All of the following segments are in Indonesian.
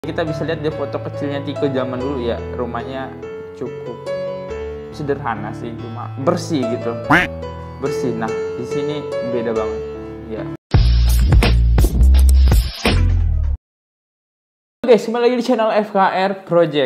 Kita bisa lihat dia foto kecilnya Tiko zaman dulu ya. Rumahnya cukup sederhana sih, cuma bersih gitu. Bersih. Nah, di sini beda banget. Ya. Guys, kembali lagi di channel FKR Project.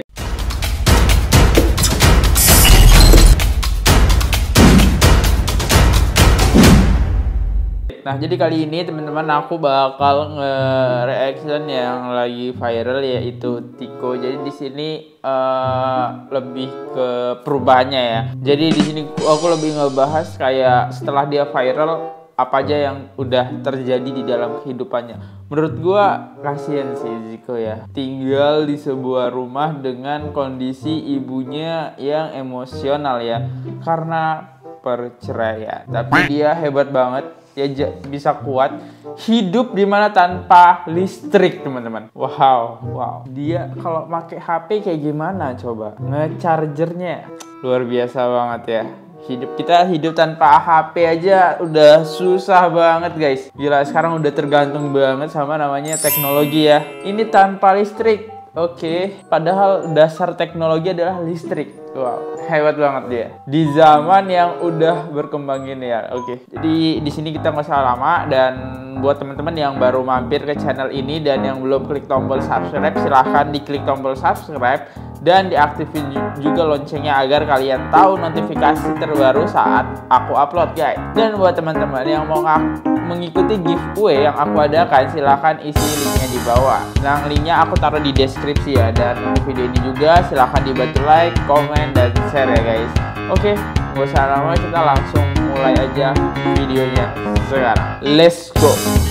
Nah, jadi kali ini teman-teman aku bakal nge-reaction yang lagi viral yaitu Tiko. Jadi di sini lebih ke perubahannya ya. Jadi di sini aku lebih ngebahas kayak setelah dia viral apa aja yang udah terjadi di dalam kehidupannya. Menurut gua kasihan sih Tiko ya. Tinggal di sebuah rumah dengan kondisi ibunya yang emosional ya. Karena perceraian. Tapi dia hebat banget. Ya bisa kuat hidup dimana tanpa listrik teman-teman. Wow. Dia kalau pakai HP kayak gimana coba? Ngechargernya luar biasa banget ya. Kita hidup tanpa HP aja udah susah banget guys. Gila, sekarang udah tergantung banget sama namanya teknologi ya. Ini tanpa listrik. Oke, padahal dasar teknologi adalah listrik. Wow, hebat banget dia. Di zaman yang udah berkembang ini ya. Oke, jadi di sini kita nggak salah lama, dan buat teman-teman yang baru mampir ke channel ini dan yang belum klik tombol subscribe, silahkan diklik tombol subscribe dan diaktifin juga loncengnya agar kalian tahu notifikasi terbaru saat aku upload guys. Dan buat teman-teman yang mau mengikuti giveaway yang aku adakan, silahkan isi linknya di bawah. Nah, linknya aku taruh di deskripsi ya. Dan untuk video ini juga silahkan dibantu like, komen, dan share ya guys. Oke, gak usah lama, kita langsung mulai aja videonya sekarang. Let's go.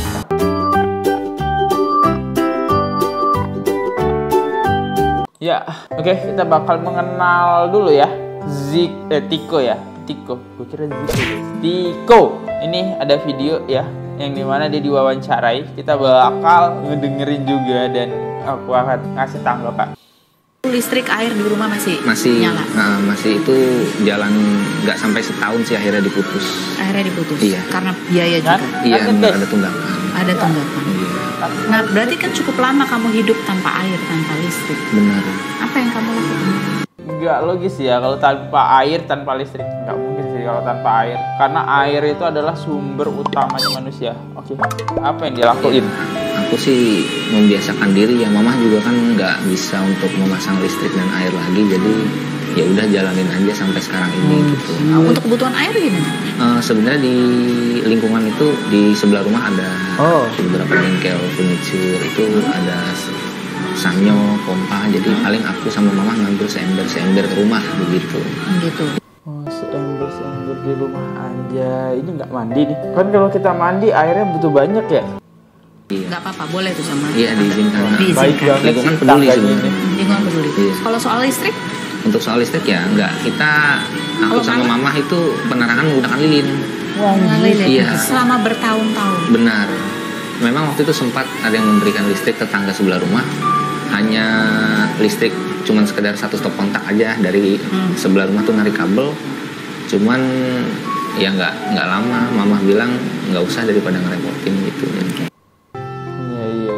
Ya, oke, kita bakal mengenal dulu ya Tiko ya. Tiko, gue kira Ziko guys. Tiko, ini ada video ya yang dimana dia diwawancarai. Kita bakal ngedengerin juga dan aku akan ngasih tanggapan. Listrik, air di rumah masih nyala? Masih itu jalan nggak sampai setahun sih, akhirnya diputus. Akhirnya diputus? Iya. Karena biaya juga? Iya, ada tunggakan. Ada tunggakan? Iya. Nah, berarti kan cukup lama kamu hidup tanpa air, tanpa listrik. Benar. Apa yang kamu lakukan? Nggak logis ya kalau tanpa air, tanpa listrik. Nggak mungkin sih kalau tanpa air. Karena air itu adalah sumber utamanya manusia. Oke, apa yang dia lakuin? Aku sih membiasakan diri ya. Mama juga kan nggak bisa untuk memasang listrik dan air lagi. Jadi ya udah jalanin aja sampai sekarang ini gitu. Untuk kebutuhan air gimana? Sebenarnya di lingkungan itu di sebelah rumah ada beberapa bengkel furniture, itu ada sanyo, pompa. Jadi paling aku sama mama ngambil seember ke rumah begitu. Gitu. Oh, seember di rumah aja. Ini nggak mandi nih. Kan kalau kita mandi airnya butuh banyak ya. Iya. Nggak apa-apa, boleh tuh sama. Iya, diizinkan. Baik banget. Lingkungan peduli sebenarnya. Lingkungan peduli. Iya. Kalau soal listrik? Untuk soal listrik ya enggak. Aku sama mama itu penerangan menggunakan lilin. Wah, lilin. Iya. Selama bertahun-tahun. Benar. Memang waktu itu sempat ada yang memberikan listrik ke tangga sebelah rumah. Hanya listrik cuman sekedar satu stop kontak aja dari sebelah rumah tuh narik kabel. Cuman ya nggak lama, mama bilang nggak usah daripada ngerepotin gitu. Iya.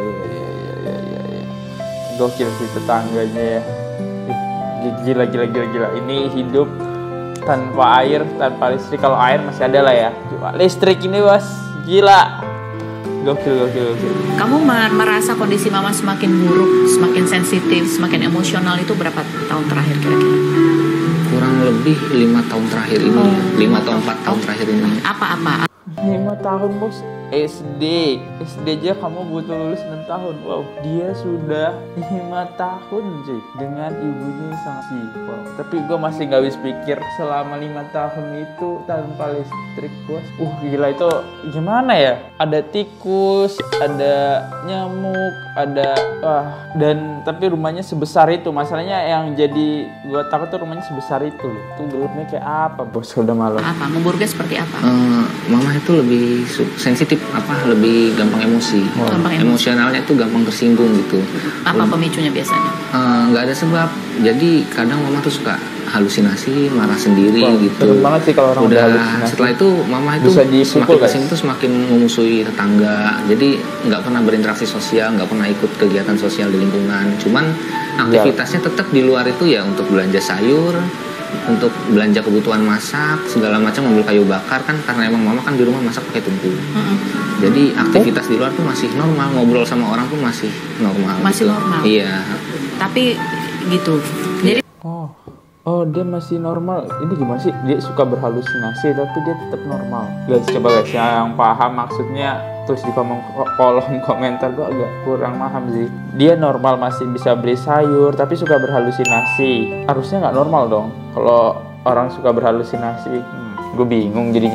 Gokil sih tetangganya ya. Gila. Ini hidup tanpa air, tanpa listrik. Kalau air masih ada lah ya. Cuma listrik ini bos, gila. Gokil. Kamu merasa kondisi mama semakin buruk, semakin sensitif, semakin emosional itu berapa tahun terakhir kira-kira? Kurang lebih 5 tahun terakhir ini. 5 atau 4 tahun terakhir ini. Apa? 5 tahun bos. SD aja kamu butuh lulus 6 tahun. Wow, dia sudah 5 tahun cuy dengan ibunya yang sangat wow. Tapi gue masih gak habis pikir selama 5 tahun itu tanpa listrik bos. Gila, itu gimana ya? Ada tikus, ada nyamuk, ada dan tapi rumahnya sebesar itu. Masalahnya yang jadi gue takut tuh rumahnya sebesar itu loh. Tuh gelapnya kayak apa bos, udah malam. Apa? Memburuknya seperti apa? Mama itu lebih sensitif sensitif, lebih gampang emosi. Gampang emosi. Emosionalnya itu gampang tersinggung gitu. Apa pemicunya biasanya? Nggak ada sebab. Jadi kadang mama tuh suka halusinasi, marah sendiri gitu. Serem banget sih kalau orang udah halusinasi. Setelah itu mama itu semakin kesini tuh semakin memusuhi tetangga. Jadi nggak pernah berinteraksi sosial, nggak pernah ikut kegiatan sosial di lingkungan. Cuman aktivitasnya tetap di luar itu ya, untuk belanja sayur, untuk belanja kebutuhan masak, segala macam, ngambil kayu bakar kan, karena emang mama kan di rumah masak pakai tungku. Jadi aktivitas di luar tuh masih normal, ngobrol sama orang tuh masih normal. Masih gitu. normal. Iya. Tapi gitu. Jadi Oh, dia masih normal. Ini gimana sih? Dia suka berhalusinasi tapi dia tetap normal. Guys, coba guys yang paham maksudnya tulis di kolom komentar. Gue agak kurang paham sih. Dia normal masih bisa beli sayur tapi suka berhalusinasi. Harusnya nggak normal dong kalau orang suka berhalusinasi. Gue bingung jadinya.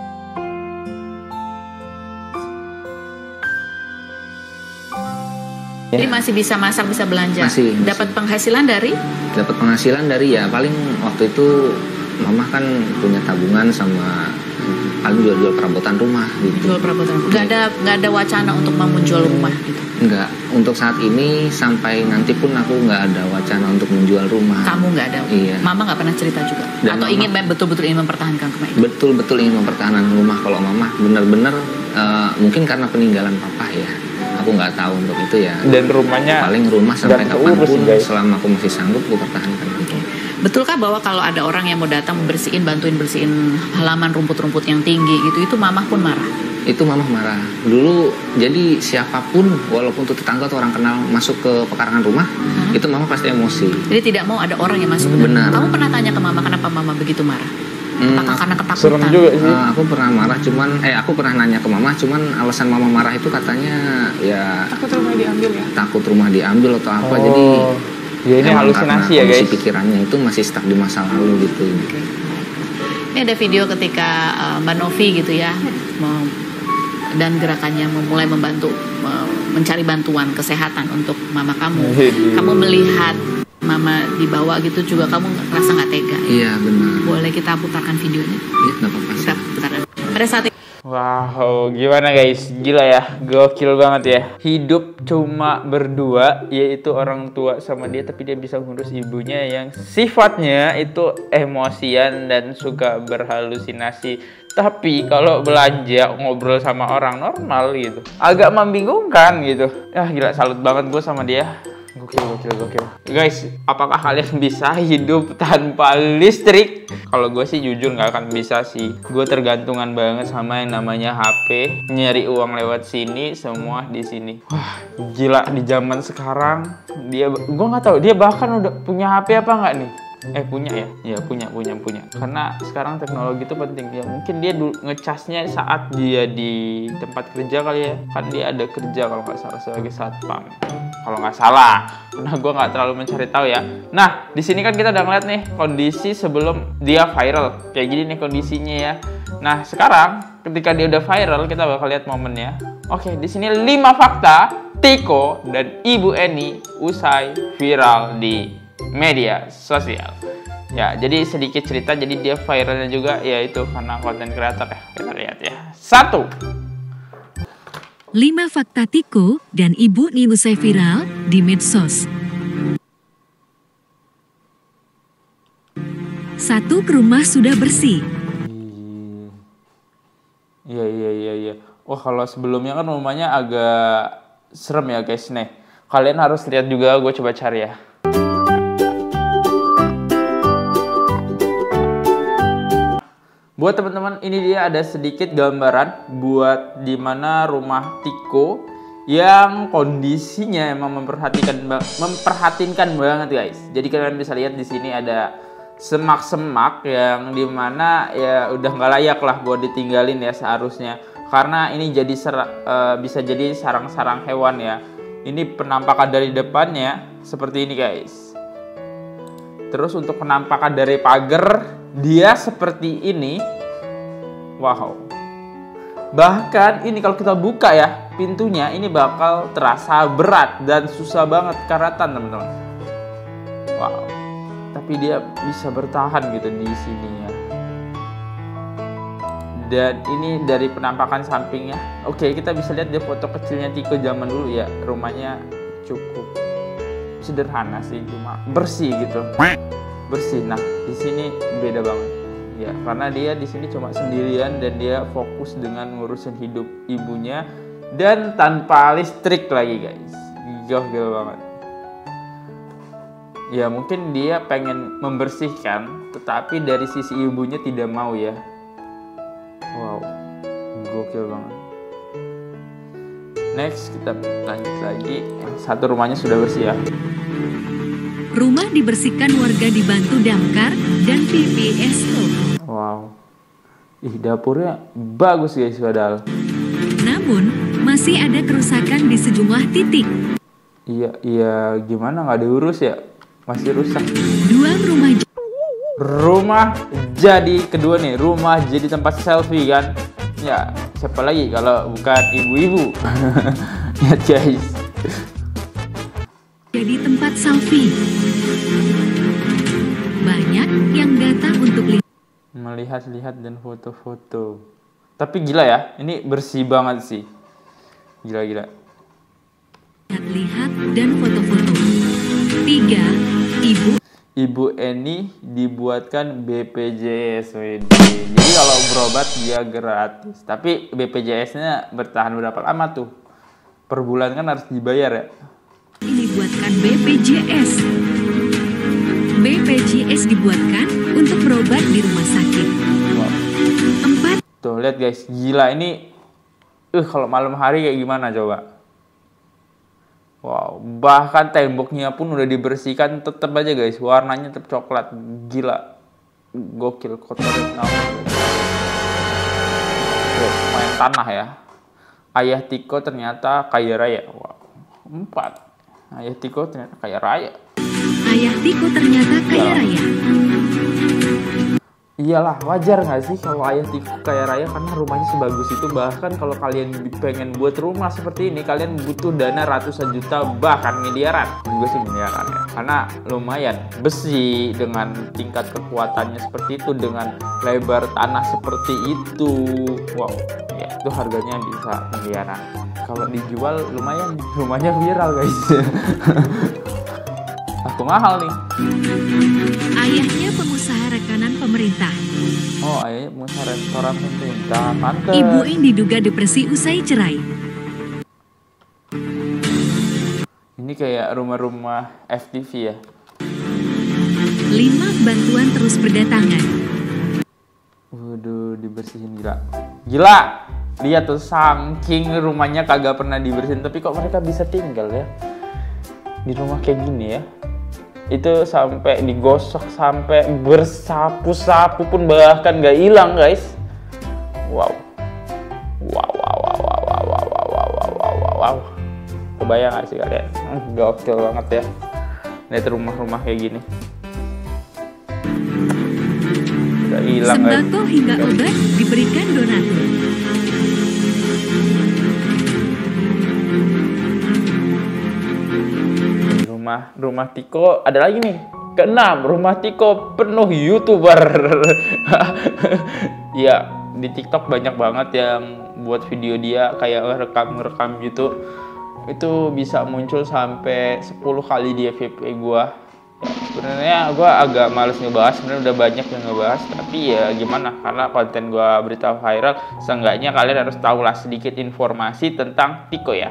Jadi masih bisa masak, bisa belanja. Masih. Dapat penghasilan dari? Dapat penghasilan dari ya paling waktu itu mama kan punya tabungan sama paling jual-jual perabotan rumah gitu. Jual perabotan. Nggak ada wacana untuk menjual rumah gitu. Enggak, untuk saat ini sampai nanti pun aku nggak ada wacana untuk menjual rumah. Kamu nggak ada? Iya. Mama nggak pernah cerita juga? Dan atau mama, betul-betul ingin mempertahankan rumah itu? Betul-betul ingin mempertahankan rumah. Kalau mama benar-benar mungkin karena peninggalan papa ya. Aku nggak tahu untuk itu ya. Dan rumahnya paling rumah sampai kapanpun guys. selama aku masih sanggup aku pertahankan. Okay. Betulkah bahwa kalau ada orang yang mau datang bantuin bersihin halaman rumput-rumput yang tinggi gitu, itu mama pun marah? Itu mama marah. Dulu jadi siapapun walaupun tuh tetangga atau orang kenal masuk ke pekarangan rumah, itu mama pasti emosi. Jadi tidak mau ada orang yang masuk. Benar. Kamu pernah tanya ke mama kenapa mama begitu marah? Apakah karena ketakutan? Serem juga sih. Aku pernah marah, aku pernah nanya ke mama, cuman alasan mama marah itu katanya ya Takut rumah diambil ya? Takut rumah diambil atau apa. Jadi ya ini halusinasi ya guys. Pikirannya itu masih stuck di masa lalu gitu. Okay. Ini ada video ketika Mbak Novi gitu ya, dan gerakannya mulai membantu mencari bantuan kesehatan untuk mama kamu. Kamu melihat mama dibawa gitu juga, kamu ngerasa nggak tega? Iya benar. Boleh kita putarkan videonya? Iya, nggak apa-apa. Kita putarkan. Pada saat itu. Wow, gimana guys? Gila ya, gokil banget ya. Hidup cuma berdua, yaitu orang tua sama dia, tapi dia bisa ngurus ibunya yang sifatnya itu emosian dan suka berhalusinasi. Tapi kalau belanja ngobrol sama orang normal gitu, agak membingungkan gitu. Ya gila, salut banget gue sama dia. Gokil. Guys, apakah kalian bisa hidup tanpa listrik? Kalau gue sih jujur nggak akan bisa sih. Gue tergantungan banget sama yang namanya HP. Nyari uang lewat sini, semua di sini. Wah, gila di zaman sekarang. Gue nggak tahu dia bahkan udah punya HP apa nggak nih? Punya ya? Ya punya. Karena sekarang teknologi itu penting ya. Mungkin dia ngecasnya saat dia di tempat kerja kali ya. Kan dia ada kerja kalau nggak salah sebagai satpam. Kalau nggak salah, karena gue nggak terlalu mencari tahu ya. Nah, di sini kan kita udah ngeliat nih kondisi sebelum dia viral, kayak gini nih kondisinya ya. Nah, sekarang ketika dia udah viral, kita bakal lihat momennya. Oke, di sini 5 fakta Tiko dan Ibu Eni usai viral di media sosial. Ya, jadi sedikit cerita, jadi dia viralnya juga yaitu karena konten kreator ya. Kita lihat ya. 1. 5 fakta Tiko dan Ibu Eni usai viral di medsos. 1. Rumah sudah bersih. Iya. Wah, kalau sebelumnya kan rumahnya agak serem ya guys nih. Kalian harus lihat juga, gue coba cari ya. Buat teman-teman, ini dia ada sedikit gambaran buat dimana rumah Tiko yang kondisinya emang memperhatinkan banget guys. Jadi kalian bisa lihat di sini ada semak-semak yang dimana ya udah nggak layak lah buat ditinggalin ya seharusnya. Karena ini jadi bisa jadi sarang-sarang hewan ya. Ini penampakan dari depannya seperti ini guys. Terus untuk penampakan dari pagar dia seperti ini. Wow. Bahkan ini kalau kita buka ya pintunya, ini bakal terasa berat dan susah banget karatan teman-teman. Wow. Tapi dia bisa bertahan gitu di sini ya. Dan ini dari penampakan sampingnya. Oke, kita bisa lihat di foto kecilnya Tiko zaman dulu ya. Rumahnya cukup sederhana sih, cuma bersih gitu. Bersih. Nah, di sini beda banget. Ya, karena dia di sini cuma sendirian dan dia fokus dengan ngurusin hidup ibunya dan tanpa listrik lagi, guys. Gokil banget. Ya, mungkin dia pengen membersihkan, tetapi dari sisi ibunya tidak mau ya. Wow, gokil banget. Next, kita lanjut lagi. Satu rumahnya sudah bersih ya. Rumah dibersihkan warga dibantu damkar dan PPSO. Wow. Ih, dapurnya bagus guys padahal. Namun, masih ada kerusakan di sejumlah titik. Iya, gimana nggak diurus ya? Masih rusak. Rumah jadi kedua nih, rumah jadi tempat selfie kan? Ya, siapa lagi kalau bukan ibu-ibu? Lihat guys. Jadi tempat selfie. Banyak yang datang untuk melihat-lihat dan foto-foto. Tapi gila ya, ini bersih banget sih. Gila. Lihat dan foto-foto. 3. Ibu Eni dibuatkan BPJS. Jadi kalau berobat dia gratis. Tapi BPJS-nya bertahan berapa lama tuh? Per bulan kan harus dibayar ya. Dibuatkan BPJS. BPJS dibuatkan untuk berobat di rumah sakit. Wow. 4. Tuh lihat guys, gila ini. Kalau malam hari kayak gimana coba? Wow, bahkan temboknya pun udah dibersihkan, tetap aja guys, warnanya tetap coklat. Gila, gokil, kotornya. Main tanah ya. Ayah Tiko ternyata kaya raya. Wow. 4. Ayah Tiko ternyata kaya raya. Ayah Tiko ternyata kaya raya. Iyalah, wajar nggak sih kalau Ayah Tiko kaya raya karena rumahnya sebagus itu. Bahkan kalau kalian pengen buat rumah seperti ini, kalian butuh dana ratusan juta, bahkan miliaran. Juga sih miliaran ya, karena lumayan besi dengan tingkat kekuatannya seperti itu, dengan lebar tanah seperti itu. Wow, ya itu harganya bisa miliaran. Kalau dijual lumayan, rumahnya viral guys. Aku mahal nih. Ayahnya pengusaha rekanan pemerintah. Oh, ayahnya pengusaha restoran pemerintah. Mantap. Ibu ini diduga depresi usai cerai. Ini kayak rumah-rumah FTV ya. 5. Bantuan terus berdatangan. Waduh, dibersihin gila. Gila. Lihat tuh, saking rumahnya kagak pernah dibersihin, tapi kok mereka bisa tinggal ya di rumah kayak gini ya. Itu sampai digosok, sampai bersapu-sapu pun bahkan gak hilang guys. Wow. Kebayang gak sih kalian? Gokil banget ya. Lihat rumah-rumah kayak gini. Gak hilang guys. Sembako hingga obat diberikan donatur. Rumah Tiko ada lagi nih. Ke-6, rumah Tiko penuh YouTuber. Ya, di TikTok banyak banget yang buat video dia kayak rekam gitu. Itu bisa muncul sampai 10 kali di FYP gua. Ya, sebenarnya gua agak males ngebahas, sebenarnya udah banyak yang ngebahas, tapi ya gimana, karena konten gua berita viral, seenggaknya kalian harus tahu lah sedikit informasi tentang Tiko ya.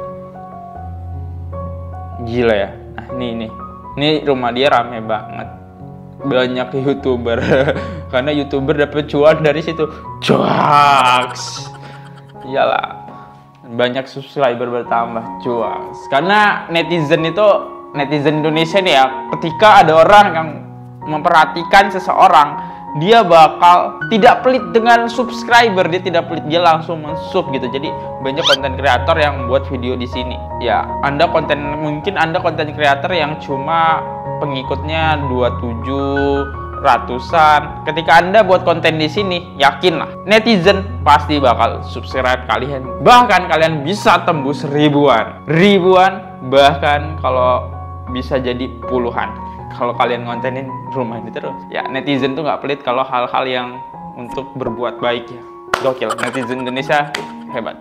Gila ya. Nah, ini rumah dia rame banget. Banyak YouTuber. Karena YouTuber dapat cuan dari situ. Cuaks. Iyalah. Banyak subscriber bertambah, cuaks. Karena netizen Indonesia nih ya, ketika ada orang yang memperhatikan seseorang, dia bakal tidak pelit dengan subscriber, dia tidak pelit, dia langsung men-sub gitu. Jadi banyak konten kreator yang buat video di sini. Ya, mungkin Anda konten kreator yang cuma pengikutnya 27 ratusan. Ketika Anda buat konten di sini, yakinlah netizen pasti bakal subscribe kalian. Bahkan kalian bisa tembus ribuan, bahkan kalau bisa jadi puluhan. Kalau kalian ngontenin rumah ini terus, ya netizen tuh nggak pelit kalau hal-hal yang untuk berbuat baik ya. Gokil, netizen Indonesia hebat.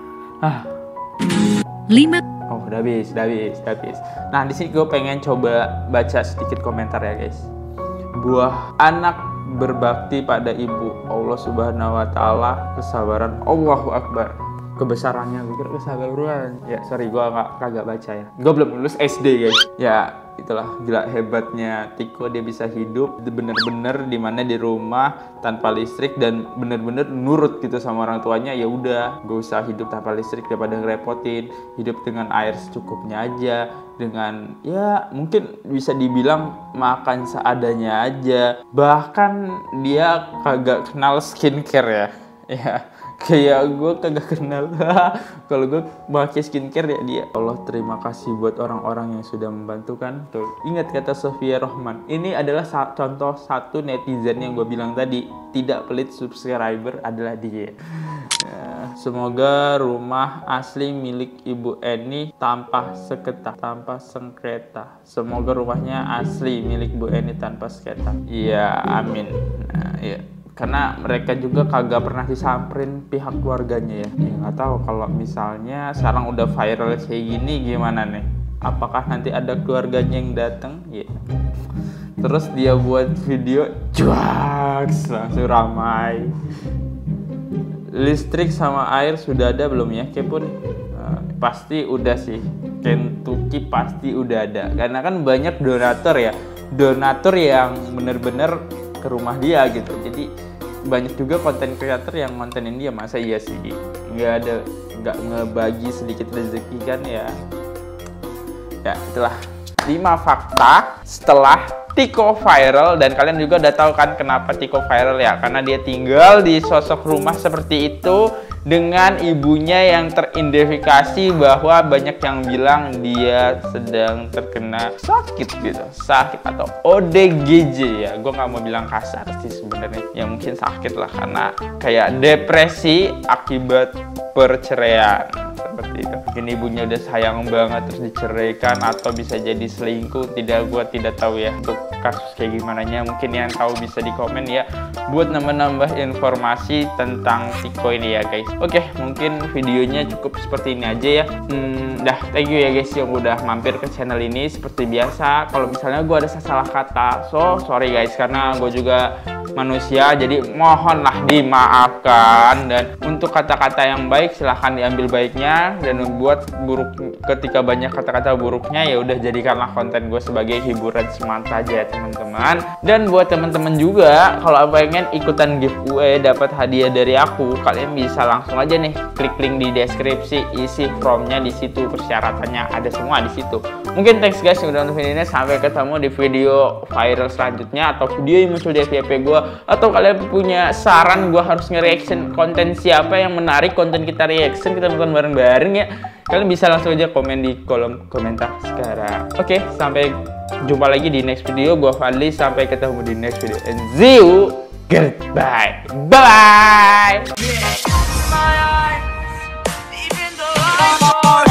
5. Oh, udah habis. Nah, di sini gue pengen coba baca sedikit komentar ya, guys. Buah anak berbakti pada ibu, Allah Subhanahu wa taala, kesabaran, Allahu Akbar. Kebesarannya, gue kira kesabaran. Ya, sorry, gue kagak baca ya. Gue belum lulus SD, guys. Ya, itulah gila hebatnya Tiko, dia bisa hidup bener-bener dimana di rumah tanpa listrik dan bener-bener nurut gitu sama orang tuanya. Ya udah, gak usah hidup tanpa listrik daripada ngerepotin, hidup dengan air secukupnya aja, dengan ya mungkin bisa dibilang makan seadanya aja. Bahkan dia kagak kenal skincare ya. Kayak gue kagak kenal. Kalau gue pakai skincare ya dia. Allah, terima kasih buat orang-orang yang sudah membantu kan. Tuh, ingat kata Sofia Rohman. Ini adalah contoh satu netizen yang gue bilang tadi, tidak pelit subscriber adalah dia. Ya, semoga rumah asli milik Ibu Eni tanpa sengketa. Semoga rumahnya asli milik Bu Eni tanpa sengketa. Iya, amin. Nah, iya. Karena mereka juga kagak pernah disamperin pihak keluarganya ya. Nggak tahu kalau misalnya sekarang udah viral kayak gini gimana nih? Apakah nanti ada keluarganya yang datang? Ya. Terus dia buat video, cuaks, langsung ramai. Listrik sama air sudah ada belum ya? Kepun pasti udah sih. Kentucky pasti udah ada. Karena kan banyak donatur yang bener-bener ke rumah dia gitu. Jadi banyak juga konten kreator yang ngontenin dia. Masa iya sih nggak ngebagi sedikit rezeki kan ya. Ya itulah 5 fakta setelah Tiko viral. Dan kalian juga udah tahu kan kenapa Tiko viral ya, karena dia tinggal di sosok rumah seperti itu dengan ibunya yang teridentifikasi bahwa banyak yang bilang dia sedang terkena sakit atau ODGJ ya. Gue nggak mau bilang kasar sih sebenarnya, ya mungkin sakit lah karena kayak depresi akibat perceraian seperti itu. Mungkin ibunya udah sayang banget terus diceraikan, atau bisa jadi selingkuh. Gue tidak tahu ya untuk kasus kayak gimana nya. Mungkin yang tahu bisa di komen ya buat nambah informasi tentang Tiko ini ya guys. Oke, mungkin videonya cukup seperti ini aja ya. Thank you ya guys yang udah mampir ke channel ini. Seperti biasa, kalau misalnya gue ada salah kata, sorry guys, karena gue juga manusia, jadi mohonlah dimaafkan. Dan untuk kata-kata yang baik silahkan diambil baiknya, dan buat buruk, ketika banyak kata-kata buruknya ya udah jadikanlah konten gue sebagai hiburan semata aja ya teman-teman. Dan buat teman-teman juga kalau pengen ikutan giveaway dapat hadiah dari aku, kalian bisa langsung aja nih klik link di deskripsi, isi formnya di situ, persyaratannya ada semua di situ. Mungkin thanks guys yang udah nonton video ini, sampai ketemu di video viral selanjutnya atau video yang muncul di FYP gue, atau kalian punya saran gue harus nge-reaction konten siapa yang menarik, konten kita reaction, kita nonton bareng-bareng ya, kalian bisa langsung aja komen di kolom komentar sekarang. Oke, sampai jumpa lagi di next video. Gue Fadli, sampai ketemu di next video and see you, goodbye, bye.